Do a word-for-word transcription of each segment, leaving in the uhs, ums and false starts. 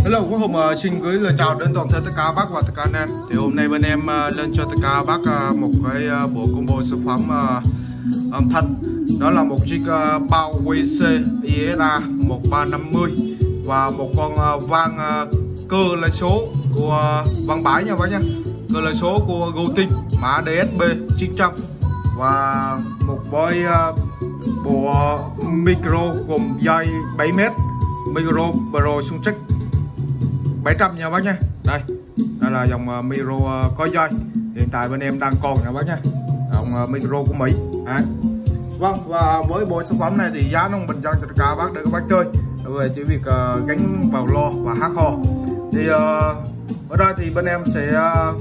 Hello, Quốc Hùng uh, xin gửi lời chào đến toàn thể tất cả bác và tất cả anh em. Thì hôm nay bên em uh, lên cho tất cả bác uh, một cái uh, bộ combo sản phẩm uh, âm thanh. Đó là một chiếc uh, bao vê xê i ét a một ba năm mươi và một con uh, vang uh, cơ lấy số của uh, vang bãi nha bác nha. Cơ lấy số của Golding mã đê ét bê chín trăm và một với uh, bộ uh, micro gồm dây bảy mét, micro Pro Soundcheck bảy trăm nha bác nha. Đây, đây là dòng uh, micro uh, có dây hiện tại bên em đang còn nha bác nha, dòng uh, micro của Mỹ. Đấy. Vâng, và với bộ sản phẩm này thì giá nó bình dân cho tất cả bác để các bác chơi về chỉ việc uh, gắn vào loa và hát hò. Thì uh, ở đây thì bên em sẽ uh,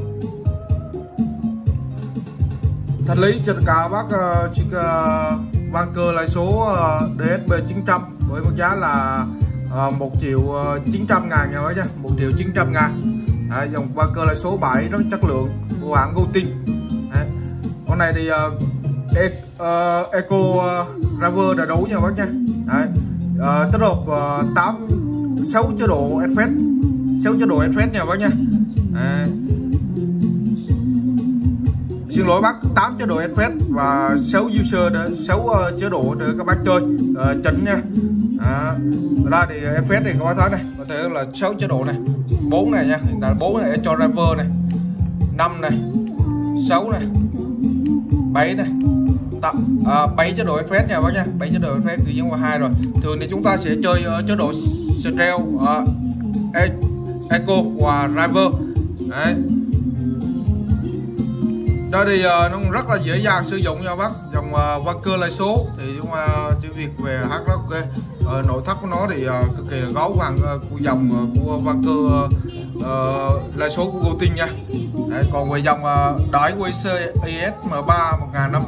thanh lý cho tất cả bác uh, chiếc uh, vang cơ lấy số uh, đê ét bê chín trăm với mức giá là uh, một triệu chín trăm ngàn nha bác nha, một triệu chín trăm ngàn. À, dòng vang cơ lấy số bảy rất chất lượng của hãng Golding. Con này thì uh, e, uh, Eco uh, Driver đã đủ nha bác nha. Đấy. Uh, tích hợp uh, tám sáu chế độ effect, sáu chế độ effect nha bác nha. Đấy. Xin lỗi bác, tám chế độ effect và sáu user để sáu uh, chế độ để các bác chơi uh, chỉnh nha. Đó. Ở đây thì effect thì các bác thấy này, có thể là sáu chế độ này, bốn này nha, hiện tại bốn này cho driver này, năm này, sáu này, bảy này, à, bảy chế độ effect nha bác nha, bảy chế độ effect thì giống qua hai rồi. Thường thì chúng ta sẽ chơi uh, chế độ stereo, uh, echo và driver. Đấy. Đây thì uh, nó rất là dễ dàng sử dụng nha bác. Dòng uh, vang cơ lấy số thì chúng ta chỉ việc về hát rất ok. Uh, nội thất của nó thì uh, cực kỳ là gấu vàng uh, của dòng uh, của vang cơ uh, uh, lấy số của Golding nha. Đấy, còn về dòng uh, đáy vê xê i ét em ba một năm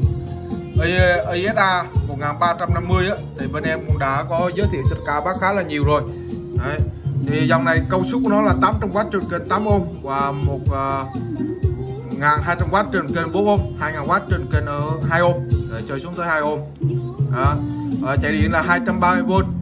i ét a một ba năm mươi á, thì bên em cũng đã có giới thiệu cho tất cả bác khá là nhiều rồi. Đấy. Thì dòng này công suất của nó là tám trăm oát trên kênh tám ôm và một uh, hai trăm oát trên kênh bốn ôm, hai nghìn oát trên kênh uh, hai ôm, để chơi xuống tới hai ôm. Đó. Uh, chạy điện là hai trăm ba mươi vôn.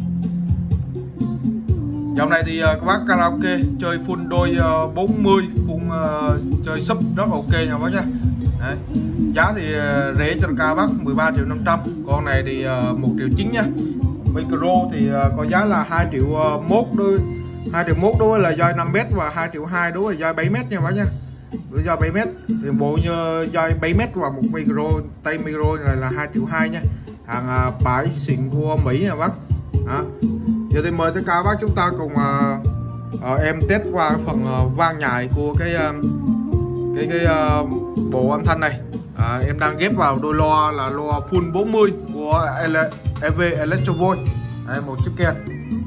Dòng này thì uh, các bác karaoke chơi full đôi uh, bốn mươi, full uh, chơi sub rất ok nha bác nha. Đấy. Giá thì uh, rẻ cho cả bác mười ba triệu năm trăm. Con này thì uh, một triệu chín nha. Micro thì uh, có giá là hai triệu mốt đôi, hai triệu mốt đối với là dây năm mét và hai triệu hai đối với dây bảy mét nha bác nha. Với dây bảy mét thì bộ như dây bảy mét và một micro tay micro này là hai triệu hai nha. Hàng uh, bãi xịn của Mỹ nha bác. Đó. Giờ thì mời tất cả bác chúng ta cùng uh, uh, em test qua phần uh, vang nhại của cái uh, cái cái uh, bộ âm thanh này. Uh, em đang ghép vào đôi loa là loa full bốn mươi của e vê Electro Voice. Đấy, một chiếc kèn.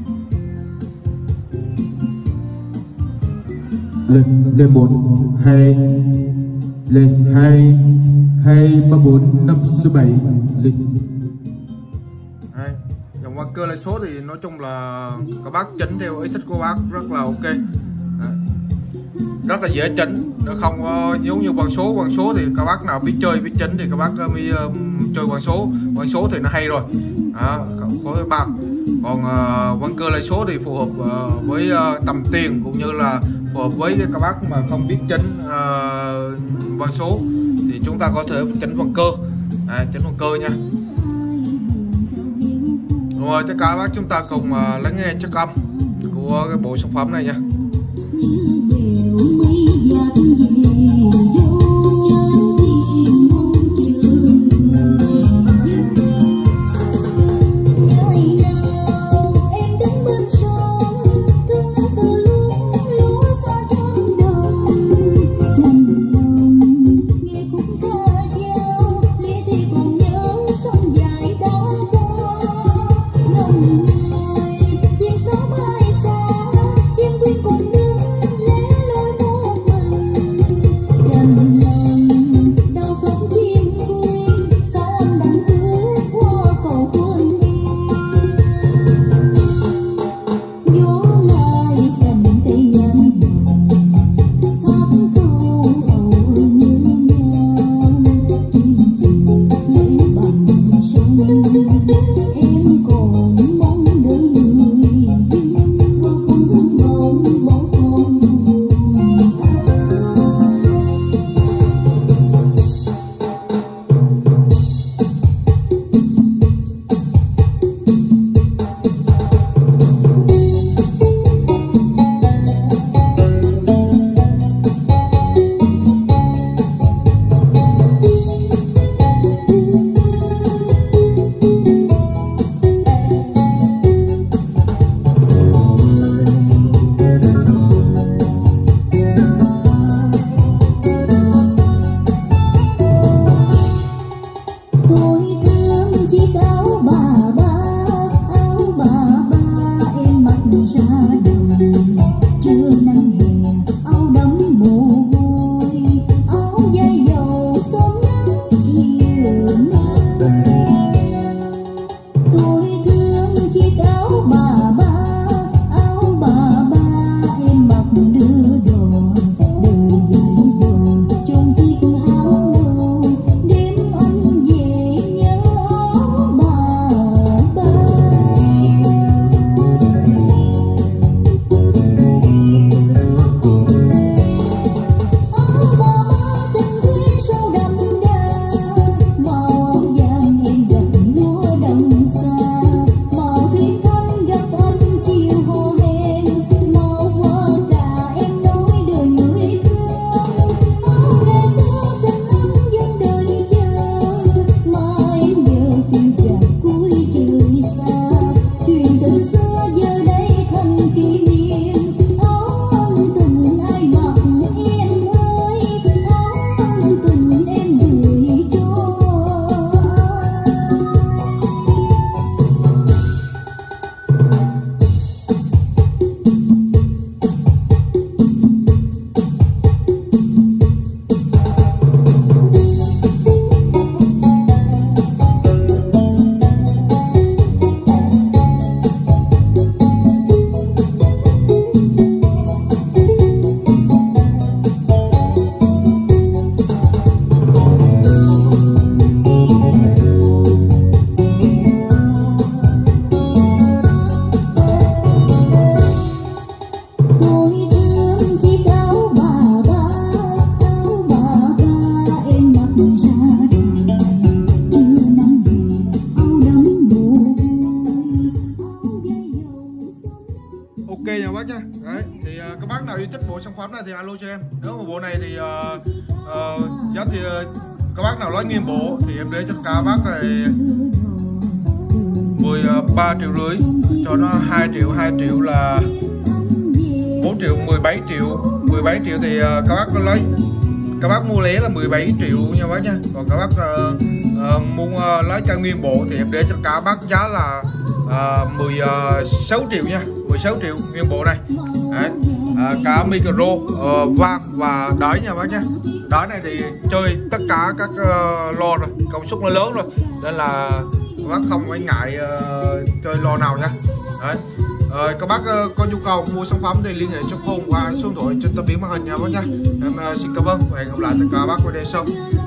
Lên lên bốn hai, lên hai hai ba bốn năm số bảy lên. Dòng vang cơ lấy số thì nói chung là các bác chỉnh theo ý thích của bác rất là ok. Đấy. Rất là dễ chỉnh, nó không có giống như vang số. Vang số thì các bác nào biết chơi biết chỉnh thì các bác mới uh, chơi vang số. Vang số thì nó hay rồi. Đó, có bạc. Còn uh, vang cơ lấy số thì phù hợp uh, với uh, tầm tiền cũng như là phù hợp với các bác mà không biết chỉnh uh, vang số thì chúng ta có thể chỉnh vang cơ. À, chỉnh vang cơ nha. Rồi tất cả bác chúng ta cùng uh, lắng nghe chất âm của cái bộ sản phẩm này nha. các bác nào yêu thích bộ sản phẩm này thì alo cho em. Nếu mà bộ này thì uh, uh, giá thì uh, các bác nào nói nguyên bộ thì em để cho các bác này mười ba triệu rưỡi, cho nó hai triệu, hai triệu là bốn triệu, mười bảy triệu. Mười bảy triệu thì uh, các bác lấy, các bác mua lẻ là mười bảy triệu nha bác nha. Còn các bác uh, uh, muốn uh, lấy cho nguyên bộ thì em để cho các bác giá là uh, mười sáu triệu nha, mười sáu triệu nguyên bộ này. Đấy. À, cả micro, uh, vang và đáy nha bác nhé. Đáy này thì chơi tất cả các uh, lo rồi, công suất nó lớn rồi, nên là các bác không phải ngại uh, chơi lo nào nha. Đấy. Uh, các bác uh, có nhu cầu mua sản phẩm thì liên hệ cho Phong qua số điện thoại trên tấm biển màn hình nha bác nhé. Em uh, xin cảm ơn và hẹn gặp lại tất cả các bác video sau.